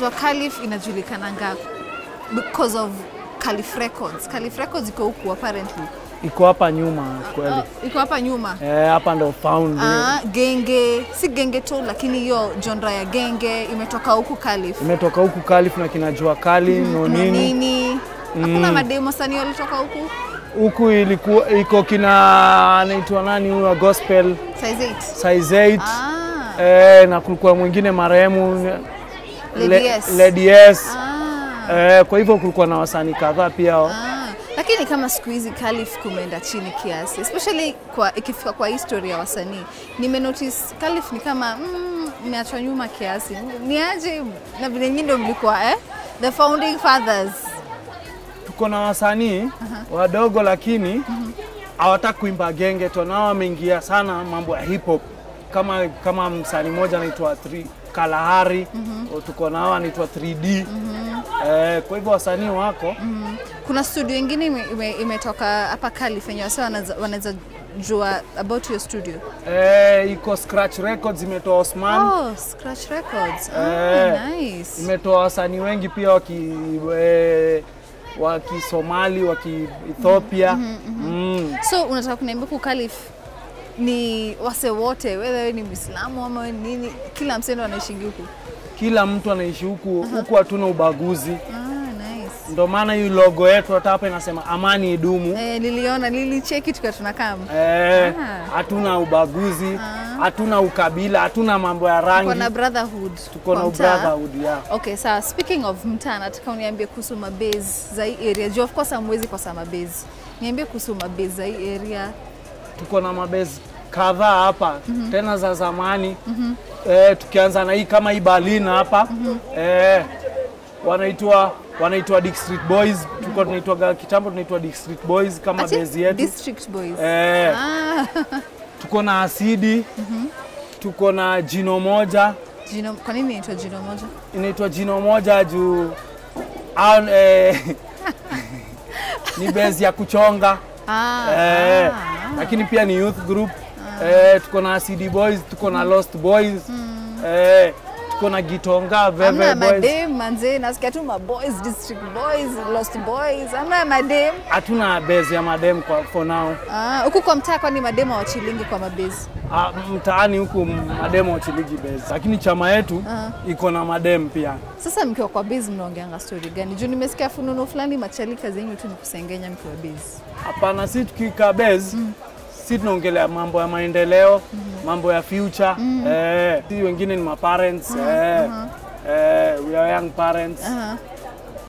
inaitwa Calif, inajulikananga because of Calif Records. Calif Records iko huku apparently. Iko hapa nyuma kweli. Iko hapa nyuma. Hapa ndo found. Genge, si genge tu lakini hiyo genre ya genge imetoka huku Calif. Imetoka huku Calif na kinajua kali no nini. Hakuna mademo sani walitoka huku. Huku ilikuwa iko kina anaitwa nani huyo gospel size 8. Na kulikuwa mwingine marehemu Lady S. Kwa hivyo kulikuwa na wasanii kadhaa pia. Lakini kama siku hizi Calif kumeenda chini kiasi, especially kwa ikifika kwa historia ya wasanii. Nimenotice Calif ni kama umeachwa nyuma kiasi. Ni aje na vile nyinyi ndio mlikuwa the founding fathers. Tuko na wasanii wadogo lakini hawataka kuimba genge tu, nao wameingia sana mambo ya hip hop. Kama msanii mmoja anaitwa Kalahari, tuko nao anaitwa 3D. Kwa hivyo wasanii wako. Kuna studio nyingine imetoka hapa Calif yenye wanaweza jua about your studio. Iko Scratch Records imetoa Osman. Scratch Records. Nice. Imetoa wasanii wengi pia waki Somali, waki Ethiopia. So unataka kuniambia ku Calif ni wase wote, whether wewe ni Muislamu ama nini, kila msendo anaishi huku? Kila mtu anaishi huku. Huku hatuna ubaguzi. Nice. Ndio maana hii logo yetu hata hapa inasema amani idumu. Nilicheki tukiwa tunakaa. Hatuna ubaguzi, hatuna ukabila, hatuna mambo ya rangi. Tuko na brotherhood. Tuko na brotherhood, Okay, so speaking of mtaa, nataka uniambie kuhusu mabase za hii area. Of course hamwezi kwa sama base. Niambie kuhusu mabase za hii area. Tuko na mabase kadhaa hapa, tena za zamani. Tukianza na hii kama hii Berlin hapa. Wanaitwa District Boys. Tuko tunaitwa kitambo tunaitwa District Boys kama base yetu. District Boys. Tuko na Asidi. Tuko na Jino Moja. Kwa nini inaitwa Jino Moja? Inaitwa Jino Moja juu ni base ya kuchonga. Lakini pia ni youth group. Tuko na Asidi Boys, tuko na Lost Boys. Tuko na Gitonga, Veve Boys. Amna madem manze, nasikia tu boys, District Boys, Lost Boys. Amna madem. Hatuna base ya madem for now. Huku kwa mtaa kwani madem hawachilingi kwa mabase? Mtaani huku madem hawachilingi base. Lakini chama yetu iko na madem pia. Sasa mkiwa kwa base mnaongeanga story gani? Juu nimesikia fununu fulani machalika zenyu tu ni kusengenya mkiwa base. Hapana, si tukikaa base. Si tunaongelea mambo ya maendeleo, mambo ya future. Si wengine ni ma parents. We are young parents.